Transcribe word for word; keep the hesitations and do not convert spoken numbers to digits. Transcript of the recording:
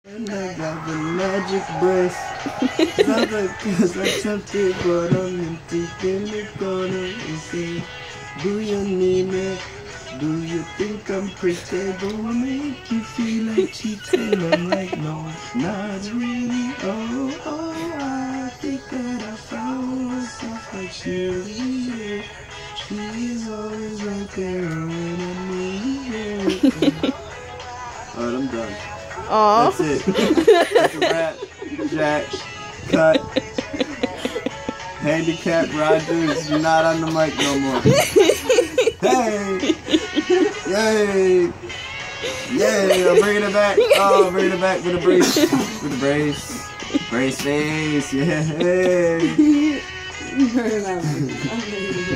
And I got the magic breath. Cause I jumped it, but I'm empty in the corner and say, do you need me? Do you think I'm pretty? Don't make you feel like cheating? I'm like, no, not really. Oh, oh, I think that I found myself like cheerleader. She is always right there when I need her. Alright, I'm done. Aww. That's it. That's a wrap. Jack. Cut. Handicap Rogers, you're not on the mic no more. Hey! Yay! Yay! I'm bringing it back. Oh, I'm bringing it back with a brace. With a brace. Brace face. Yeah. Hey!